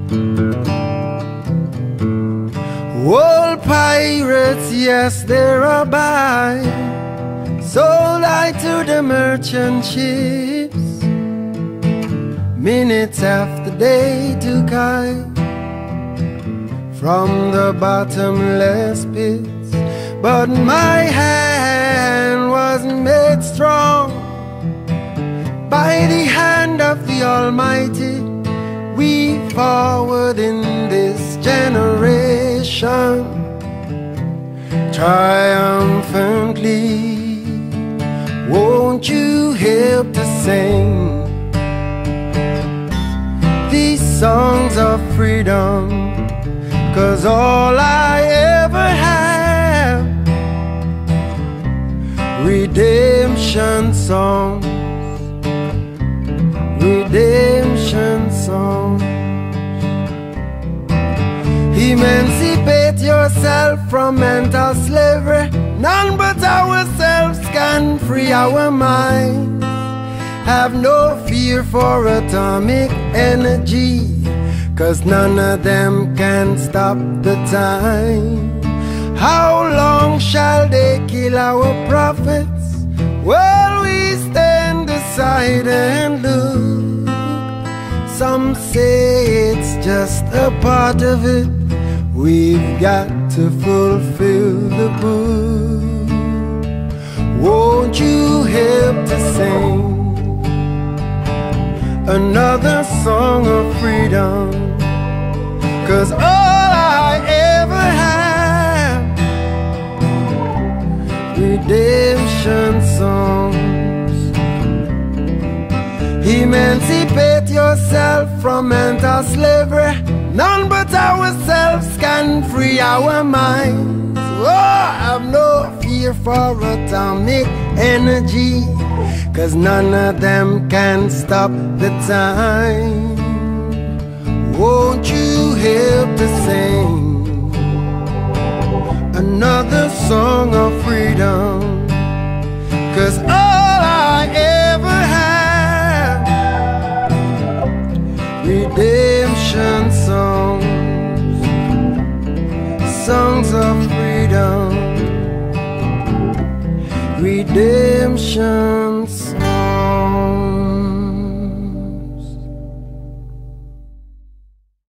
Old pirates, yes, they're a buy, sold I to the merchant ships. Minutes after they took I from the bottomless pits, but my hand was made strong by the hand of the Almighty. We forward in this generation triumphantly. Won't you help to sing these songs of freedom? 'Cause all I ever have, redemption songs, redemption songs. Emancipate yourself from mental slavery. None but ourselves can free our minds. Have no fear for atomic energy, 'cause none of them can stop the time. How long shall they kill our prophets while we stand aside and look? Some say it's just a part of it. We've got to fulfill the book. Won't you help to sing another song of freedom? 'Cause all I ever have, redemption songs. Emancipate yourself from mental slavery. None but ourselves can free our minds. Oh, have no fear for atomic energy, 'cause none of them can stop the time. Won't you help to sing another song of freedom? 'Cause all I ever have, redemption songs, songs of freedom, redemption songs.